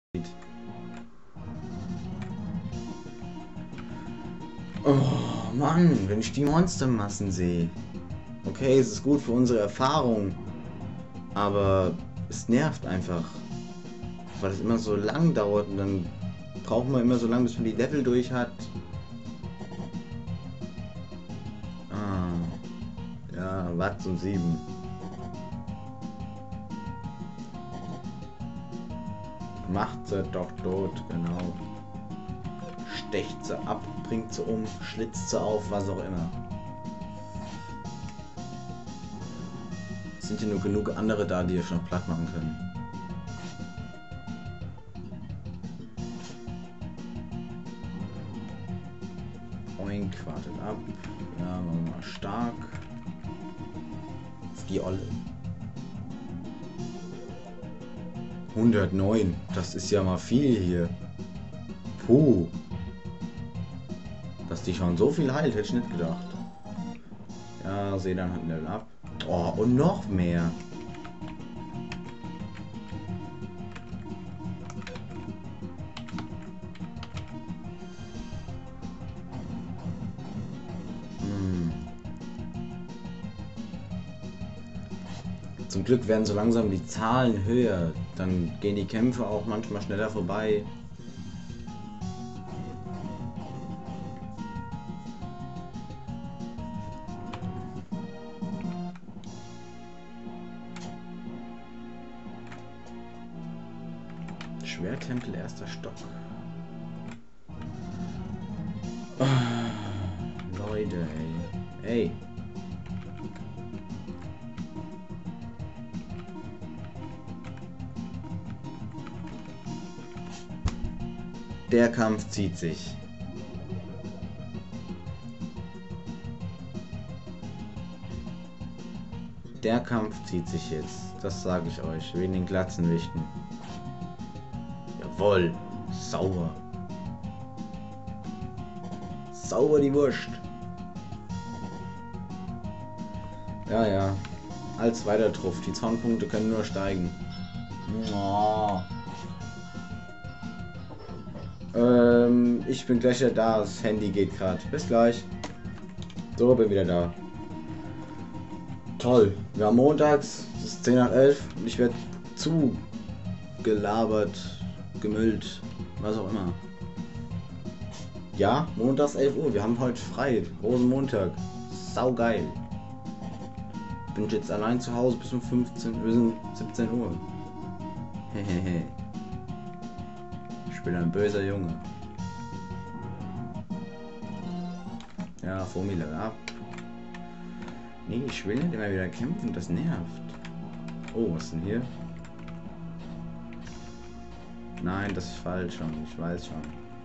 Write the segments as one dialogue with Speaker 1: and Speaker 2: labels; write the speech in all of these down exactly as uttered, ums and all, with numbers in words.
Speaker 1: Oh Mann, wenn ich die Monstermassen sehe. Okay, es ist gut für unsere Erfahrung, aber es nervt einfach, weil es immer so lang dauert und dann braucht man immer so lange, bis man die Level durch hat. Ah, ja, Watts und sieben. Macht sie doch tot, genau. Stecht sie ab, bringt sie um, schlitzt sie auf, was auch immer. Es sind hier nur genug andere da, die ihr noch platt machen können. Oink, wartet ab. Ja, machen wir mal stark. Auf die Olle. hundertneun, das ist ja mal viel hier. Puh. Dass die schon so viel heilt, hätte ich nicht gedacht. Ja, Sedan hat ein Level ab. Oh, und noch mehr. Hm. Zum Glück werden so langsam die Zahlen höher. Dann gehen die Kämpfe auch manchmal schneller vorbei. Schwertempel, erster Stock. Oh, Leute, ey. Ey. Der Kampf zieht sich. Der Kampf zieht sich jetzt. Das sage ich euch. Wegen den Glatzenwichten. Jawohl. Sauber. Sauber die Wurst. Ja, ja. Als weiter Truff. Die Zaunpunkte können nur steigen. Oh. Ähm, ich bin gleich wieder da. Das Handy geht gerade. Bis gleich. So, bin wieder da. Toll. Wir haben montags. Es ist zehn nach elf. Und ich werde zu gelabert, gemüllt, was auch immer. Ja, montags elf Uhr. Wir haben heute frei. Rosenmontag. Sau geil. Bin jetzt allein zu Hause bis um fünfzehn, wir sind siebzehn Uhr. Hehehe. Ich bin ein böser Junge. Ja, vor mir Level ab. Nee, ich will nicht immer wieder kämpfen, das nervt. Oh, was ist denn hier? Nein, das ist falsch schon, ich weiß schon.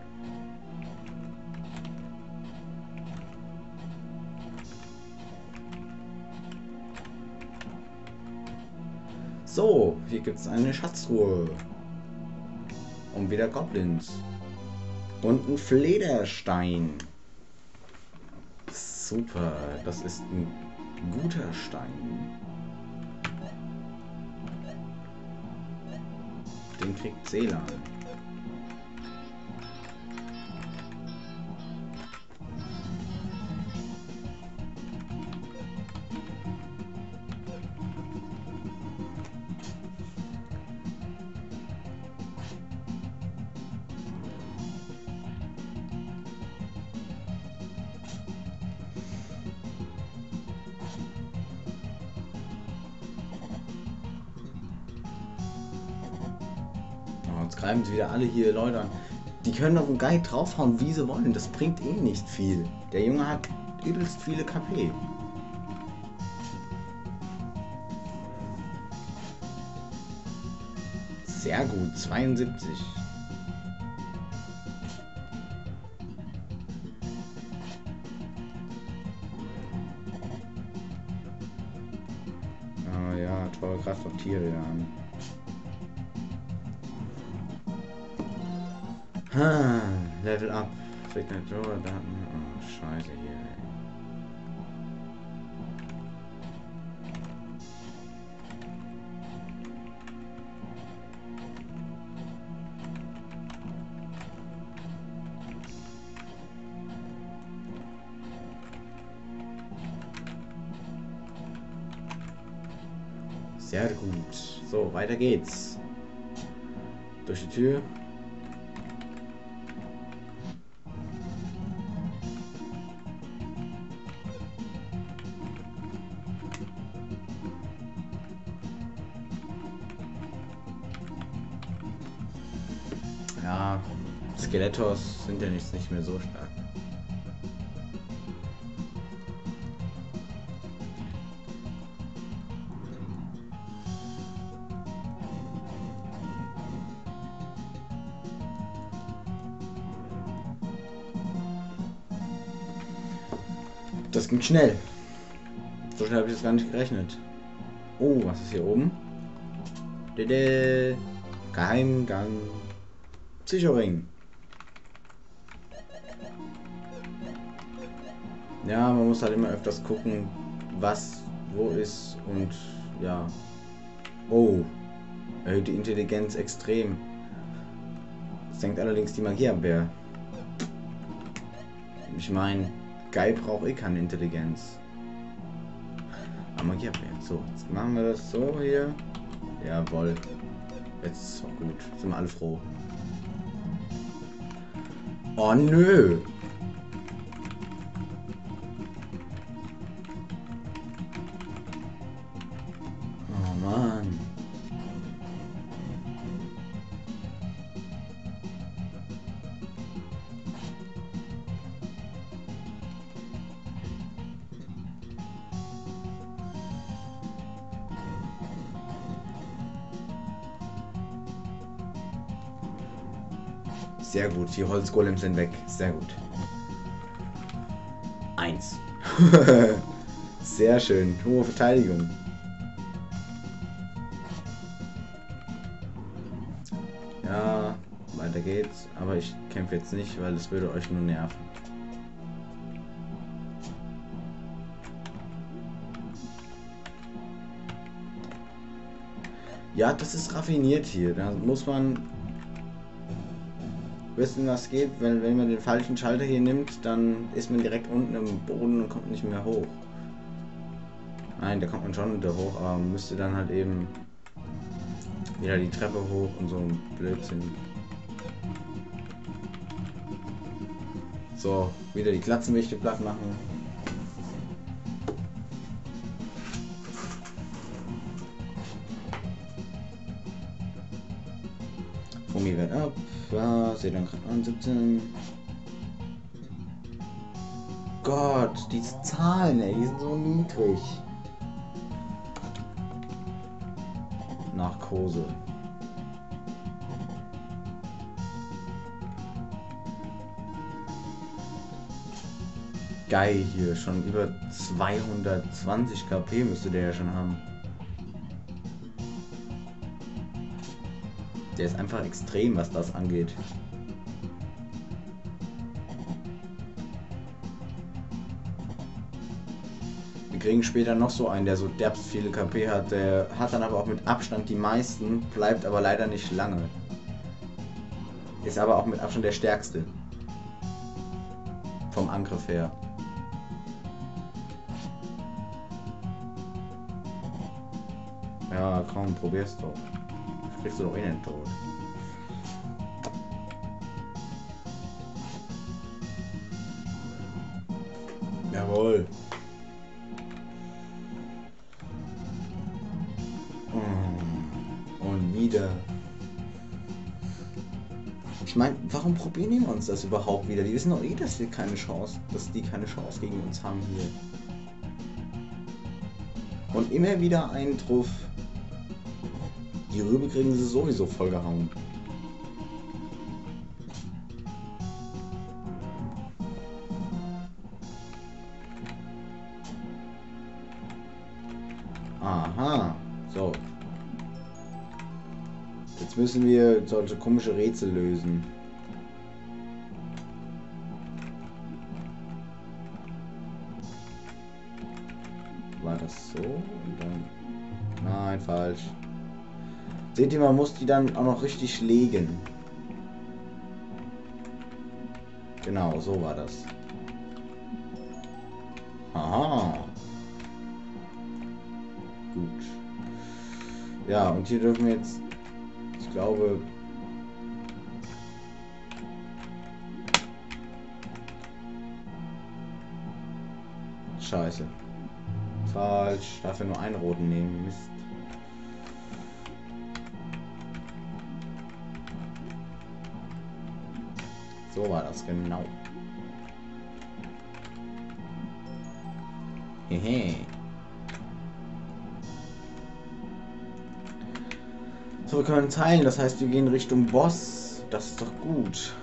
Speaker 1: So, hier gibt es eine Schatztruhe. Und wieder Goblins. Und ein Flederstein. Super, das ist ein guter Stein. Den kriegt Selan. Jetzt greifen sie wieder alle hier Leute an. Die können auf den Guide draufhauen, wie sie wollen. Das bringt eh nicht viel. Der Junge hat übelst viele K P. Sehr gut, zweiundsiebzig. Ah ja, teure Kraft auf Tiere an. Ha, Level up. Signature Daten. Oh, scheiße hier, ey. Sehr gut. So, weiter geht's. Durch die Tür. Ja, Skelettos sind ja nicht, nicht mehr so stark. Das ging schnell. So schnell habe ich das gar nicht gerechnet. Oh, was ist hier oben? Dede. Geheimgang. Psychoring. Ja, man muss halt immer öfters gucken, was wo ist und ja. Oh. Erhöht die Intelligenz extrem. Das senkt allerdings die Magieabwehr. Ich meine, Guy braucht eh keine Intelligenz. Aber Magieabwehr. So, jetzt machen wir das so hier. Jawohl. Jetzt ist es auch gut. Sind wir alle froh. Oh nö. Oh Mann. Sehr gut, die Holzgolems sind weg. Sehr gut. Eins. Sehr schön. Hohe Verteidigung. Ja, weiter geht's. Aber ich kämpfe jetzt nicht, weil es würde euch nur nerven. Ja, das ist raffiniert hier. Da muss man wissen, was geht, weil wenn man den falschen Schalter hier nimmt, dann ist man direkt unten im Boden und kommt nicht mehr hoch. Nein, da kommt man schon wieder hoch, aber man müsste dann halt eben wieder die Treppe hoch und so ein Blödsinn. So, wieder die Glatzenwichte platt machen. Fumi wird ab. Ja, seht dann gerade an, siebzehn. Gott, diese Zahlen, ey, die sind so niedrig. Narkose. Geil hier, schon über zweihundertzwanzig K P müsste der ja schon haben. Der ist einfach extrem, was das angeht. Wir kriegen später noch so einen, der so derbst viele K P hat. Der hat dann aber auch mit Abstand die meisten, bleibt aber leider nicht lange. Ist aber auch mit Abstand der stärkste. Vom Angriff her. Ja, komm, probier's doch. Kriegst du doch eh nicht tot. Jawohl. Und wieder. Ich meine, warum probieren die uns das überhaupt wieder? Die wissen doch eh, dass wir keine Chance, dass die keine Chance gegen uns haben hier. Und immer wieder einen Truff. Die Rübe kriegen sie sowieso vollgehauen. Aha, so. Jetzt müssen wir solche komische Rätsel lösen. War das so? Und dann... Nein, falsch. Seht ihr, man muss die dann auch noch richtig legen. Genau, so war das. Aha. Gut. Ja, und hier dürfen wir jetzt, ich glaube, scheiße. Falsch. Darf ja nur einen roten nehmen. Mist. So war das genau. Hehe. So, wir können teilen. Das heißt, wir gehen Richtung Boss. Das ist doch gut.